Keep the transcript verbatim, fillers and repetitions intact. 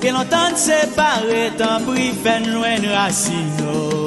Que l'on tente séparer, tant pis fait loin racine.